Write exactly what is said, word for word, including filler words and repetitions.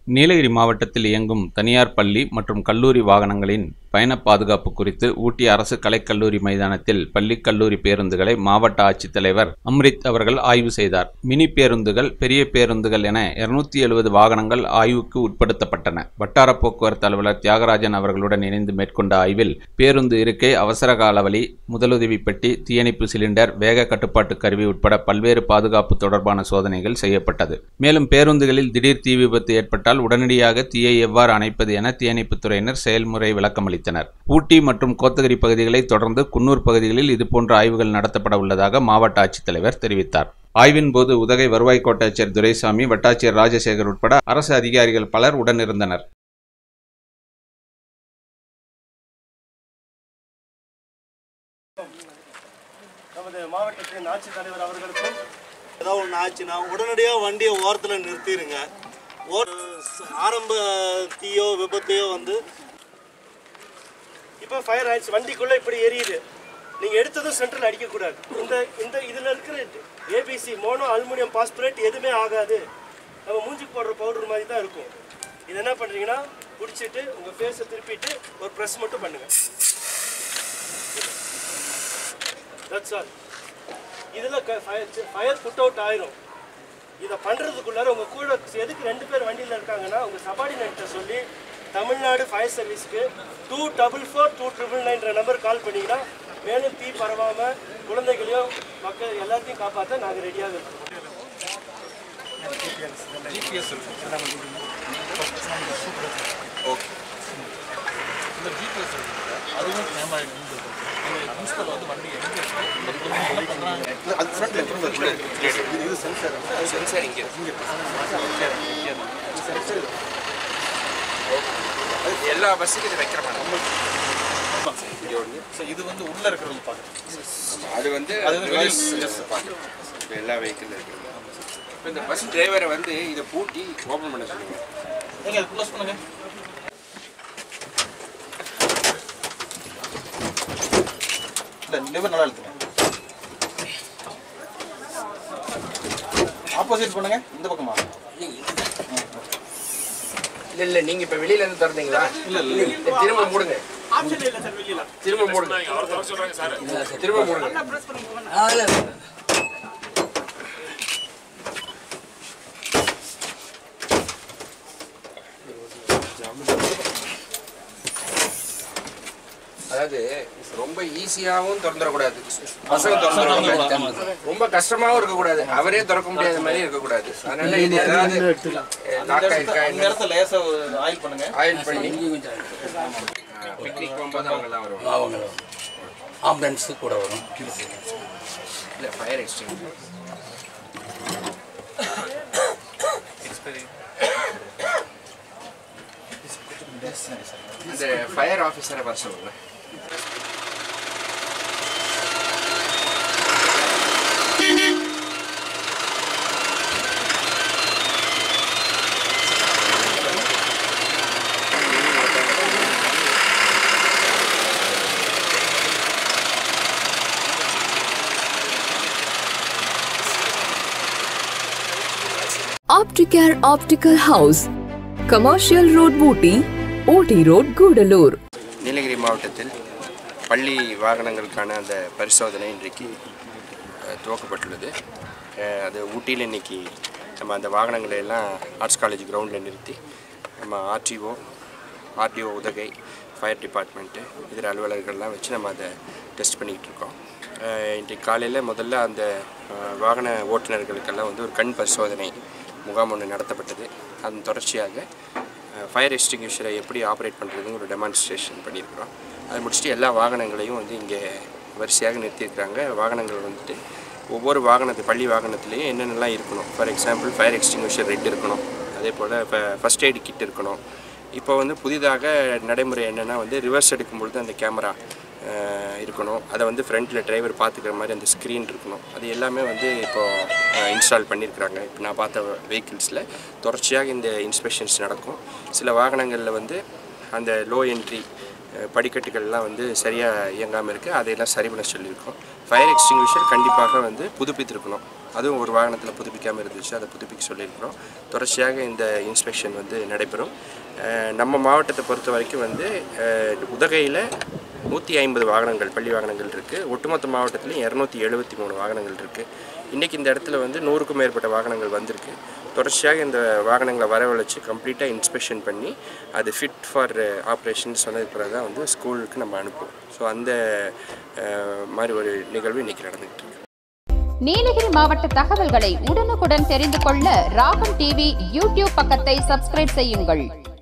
நீலகிரி மாவட்டத்தில் இயங்கும் தனியார் பள்ளி மற்றும் கல்லூரி வாகனங்களின் பயண பாதுகாப்பு குறித்து ஊட்டி அரசு கலைக்கல்லூரி மைதானத்தில் பள்ளி கல்லூரி பேருந்துகளை மாவட்ட ஆட்சித்தலைவர் அம்ரித் அவர்கள் ஆய்வு செய்தார். மினி பேருந்துகள், பெரிய பேருந்துகள் என இருநூத்தி எழுபது வாகனங்கள் ஆய்வுக்கு உட்படுத்தப்பட்டன. வட்டார போக்குவரத்து அலுவலர் தியாகராஜன் அவர்களுடன் இணைந்து மேற்கொண்ட ஆய்வில் பேருந்து இருக்கை, அவசர கால வழி, முதலுதவி பெட்டி, தீயணைப்பு சிலிண்டர், வேக கட்டுப்பாட்டு கருவி உட்பட பல்வேறு பாதுகாப்பு தொடர்பான சோதனைகள் செய்யப்பட்டது. மேலும் பேருந்துகளில் திடீர் தீ விபத்து ஏற்பட்டால் உடனடியாக தீயை எவ்வாறு அணைப்பது என தீயணைப்புத் துறையினர் செயல்முறை விளக்கமளித்தனர். ஊட்டி மற்றும் கோத்தகிரி பகுதிகளை தொடர்ந்து குன்னூர் பகுதிகளில் இதுபோன்ற ஆய்வுகள் நடத்தப்பட உள்ளதாக மாவட்ட ஆட்சித்தலைவர் தெரிவித்தார். ஆய்வின் போது உதகை வருவாய் கோட்டாட்சியர் துரைசாமி, வட்டாட்சியர் ராஜசேகர் உட்பட அரசு அதிகாரிகள் பலர் உடனிருந்தனர். நமது மாவட்டத்தின் ஆட்சித்தலைவர் அவர்களுக்கும் ஏதாவது ஒன்று ஆச்சுன்னா உடனடியாக வண்டியை ஓரத்தில் நிறுத்திடுங்க. ஒரு ஆரம்ப தீயோ விபத்தையோ வந்து இப்போ ஃபயர் ஆயிடுச்சு, வண்டிக்குள்ளே இப்படி எரியுது, நீங்கள் எடுத்ததும் சென்ட்ரல் அடிக்கக்கூடாது. இந்த இந்த இதில் இருக்கிற ஏபிசி மோனோ அலுமினியம் பாஸ்பரேட் எதுவுமே ஆகாது. நம்ம மூஞ்சிக்கு போடுற பவுடர் மாதிரி தான் இருக்கும். இது என்ன பண்ணுறீங்கன்னா பிடிச்சிட்டு உங்கள் ஃபேஸை திருப்பிட்டு ஒரு ப்ரெஸ் மட்டும் பண்ணுங்கள். That's all. இதில் ஃபயர் புட் அவுட் ஆயிரும். இதை பண்ணுறதுக்குள்ளார உங்கள் கூட எதுக்கு ரெண்டு பேர் வண்டியில் இருக்காங்கன்னா உங்கள் சபார்டினேட்டை சொல்லி தமிழ்நாடு ஃபயர் சர்வீஸ்க்கு two double four two triple நைன்ற நம்பர் கால் பண்ணிங்கன்னா மேலும் தீ பரவாமல் குழந்தைகளையும் மக்கள் எல்லாத்தையும் காப்பாற்ற நாங்கள் ரெடியாக இருக்கோம். எல்லா பஸ்ஸுக்கும் இது வைக்கிற மாதிரி இது வந்து உள்ள இருக்கிறது பார்க்க அது வந்து எல்லா வெஹிக்கிள் இருக்கிறது. இப்போ இந்த பஸ் டிரைவரை வந்து இதை பூட்டி ஓப்பன் பண்ண சொல்லுங்க. நீங்கள் க்ளோஸ் பண்ணுங்க. இல்லை லிவர் நல்லா இழுத்துங்க. ஆப்போசிட் பண்ணுங்க. இந்த பக்கமா இல்லை இல்லை நீங்கள் இப்போ வெளியில இருந்து திறந்தீங்களா? இல்லை இல்லை திரும்ப மூடுங்க. திரும்ப மூடுங்க. திரும்ப மூடுங்க. அதாவது ரொம்ப ஈஸியாகவும் திறந்துடக்கூடாது, பசங்க திறந்துடக்கூடாது, ரொம்ப கஷ்டமாகவும் இருக்கக்கூடாது, அவரே திறக்க முடியாத மாதிரி இருக்கக்கூடாது. அதனால இது ஏதாவது ஆயில் பண்ணுங்க. ஆயில் பண்ணி பிக்னிக் போகும்போது அவங்கெல்லாம் வருவாங்க. ஆம்புலன்ஸு கூட வரும். இல்லை ஃபயர் எக்ஸ்டிங்ஷன் இந்த ஃபயர் ஆஃபீஸரை வர சொல்லுங்க. Opticare Optical House, Commercial Road, Booty, O T Road, Gudalur. Nilgiri மாவட்டத்தில் பள்ளி வாகனங்களுக்கான அந்த பரிசோதனை இன்றைக்கு துவக்கப்பட்டுள்ளது. அது ஊட்டியில் இன்றைக்கி நம்ம அந்த வாகனங்களை எல்லாம் ஆர்ட்ஸ் காலேஜ் கிரவுண்டில் நிறுத்தி நம்ம RTO RTO Udhagai, fire department, இதர அலுவலர்கள்லாம் வச்சு நம்ம அதை டெஸ்ட் பண்ணிக்கிட்டு இருக்கோம். இன்றைக்கு காலையில் முதல்ல அந்த வாகன ஓட்டுநர்களுக்கெல்லாம் வந்து ஒரு கண் பரிசோதனை முகாம் ஒன்று நடத்தப்பட்டது. அதன் தொடர்ச்சியாக ஃபயர் எக்ஸ்டிங்யூஷரை எப்படி ஆப்ரேட் பண்ணுறதுன்னு ஒரு டெமான்ஸ்ட்ரேஷன் பண்ணியிருக்கிறோம். அதை முடிச்சுட்டு எல்லா வாகனங்களையும் வந்து இங்கே வரிசையாக நிறுத்தியிருக்கிறாங்க. வாகனங்கள் வந்துட்டு ஒவ்வொரு வாகனத்து பள்ளி வாகனத்துலேயும் என்னென்னலாம் இருக்கணும். For example fire extinguisher red இருக்கணும், அதே போல் இப்போ ஃபஸ்ட் எய்டு கிட் இருக்கணும். இப்போ வந்து புதிதாக நடைமுறை என்னென்னா வந்து ரிவர்ஸ் எடுக்கும்பொழுது அந்த கேமரா இருக்கணும், அதை வந்து ஃப்ரண்ட்டில் டிரைவர் பார்த்துக்கிற மாதிரி அந்த ஸ்க்ரீன் இருக்கணும். அது எல்லாமே வந்து இப்போது இன்ஸ்டால் பண்ணியிருக்கிறாங்க. இப்போ நான் பார்த்த வெஹிக்கிள்ஸில் தொடர்ச்சியாக இந்த இன்ஸ்பெக்ஷன்ஸ் நடக்கும். சில வாகனங்களில் வந்து அந்த லோ என்ட்ரி படிக்கட்டுகள்லாம் வந்து சரியாக இயங்காமல் இருக்குது, அதையெல்லாம் சரி பண்ண சொல்லியிருக்கோம். ஃபயர் எக்ஸ்டிங்விஷர் கண்டிப்பாக வந்து புதுப்பித்திருக்கணும். அதுவும் ஒரு வாகனத்தில் புதுப்பிக்காமல் இருந்துச்சு, அதை புதுப்பிக்க சொல்லியிருக்கிறோம். தொடர்ச்சியாக இந்த இன்ஸ்பெக்ஷன் வந்து நடைபெறும். நம்ம மாவட்டத்தை பொறுத்த வரைக்கும் வந்து உதகையில் நூற்றி ஐம்பது வாகனங்கள் பள்ளி வாகனங்கள் இருக்குது. ஒட்டுமொத்த மாவட்டத்திலையும் இரநூத்தி எழுபத்தி மூணு வாகனங்கள் இருக்குது. இன்றைக்கி இந்த இடத்துல வந்து நூறுக்கும் மேற்பட்ட வாகனங்கள் வந்திருக்கு. தொடர்ச்சியாக இந்த வாகனங்களை வரவழைச்சு கம்ப்ளீட்டாக இன்ஸ்பெக்ஷன் பண்ணி அது ஃபிட் ஃபார் ஆப்ரேஷன் சொன்னதுக்கு பிறகு தான் வந்து ஸ்கூலுக்கு நம்ம அனுப்புவோம். ஸோ அந்த மாதிரி ஒரு நிகழ்வு இன்றைக்கி நடந்துகிட்டு இருக்கு. நீலகிரி மாவட்ட தகவல்களை உடனுக்குடன் தெரிந்து கொள்ள ராகம் டிவி யூடியூப் பக்கத்தை சப்ஸ்கிரைப் செய்யுங்கள்.